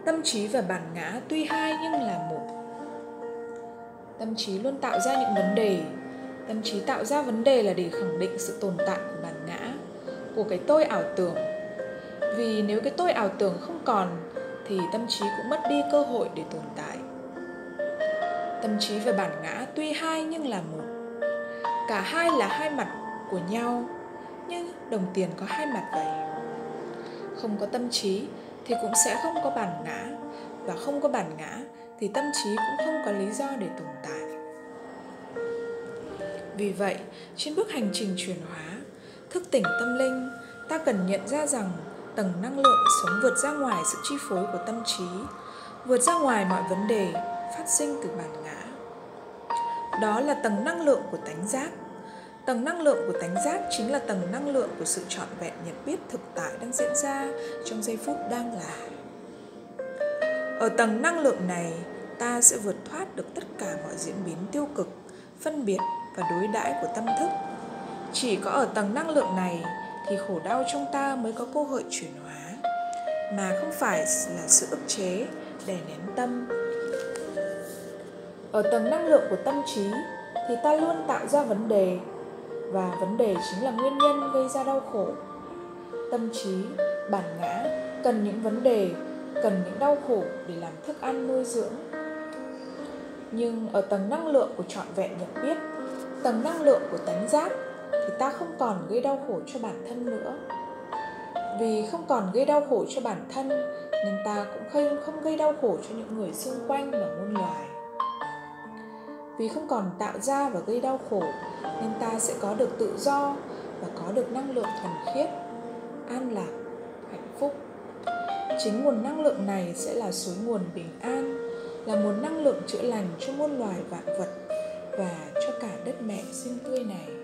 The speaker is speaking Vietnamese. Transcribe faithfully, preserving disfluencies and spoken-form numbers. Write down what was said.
Tâm trí và bản ngã tuy hai nhưng là một. Tâm trí luôn tạo ra những vấn đề. Tâm trí tạo ra vấn đề là để khẳng định sự tồn tại của bản ngã, của cái tôi ảo tưởng. Vì nếu cái tôi ảo tưởng không còn thì tâm trí cũng mất đi cơ hội để tồn tại. Tâm trí và bản ngã tuy hai nhưng là một. Cả hai là hai mặt của nhau, nhưng đồng tiền có hai mặt vậy. Không có tâm trí thì cũng sẽ không có bản ngã, và không có bản ngã thì tâm trí cũng không có lý do để tồn tại. Vì vậy, trên bước hành trình chuyển hóa, thức tỉnh tâm linh, ta cần nhận ra rằng tầng năng lượng sống vượt ra ngoài sự chi phối của tâm trí, vượt ra ngoài mọi vấn đề phát sinh từ bản ngã. Đó là tầng năng lượng của tánh giác. Tầng năng lượng của tánh giác chính là tầng năng lượng của sự trọn vẹn nhận biết thực tại đang diễn ra trong giây phút đang là. Ở tầng năng lượng này, ta sẽ vượt thoát được tất cả mọi diễn biến tiêu cực, phân biệt và đối đãi của tâm thức. Chỉ có ở tầng năng lượng này thì khổ đau trong ta mới có cơ hội chuyển hóa, mà không phải là sự ức chế, đè nén tâm. Ở tầng năng lượng của tâm trí thì ta luôn tạo ra vấn đề, và vấn đề chính là nguyên nhân gây ra đau khổ. Tâm trí, bản ngã cần những vấn đề, cần những đau khổ để làm thức ăn nuôi dưỡng. Nhưng ở tầng năng lượng của trọn vẹn nhận biết, tầng năng lượng của tánh giác, thì ta không còn gây đau khổ cho bản thân nữa. Vì không còn gây đau khổ cho bản thân, nên ta cũng không gây đau khổ cho những người xung quanh và muôn loài. Vì không còn tạo ra và gây đau khổ, nên ta sẽ có được tự do và có được năng lượng thuần khiết, an lạc, hạnh phúc. Chính nguồn năng lượng này sẽ là suối nguồn bình an, là nguồn năng lượng chữa lành cho muôn loài vạn vật và cho cả đất mẹ xinh tươi này.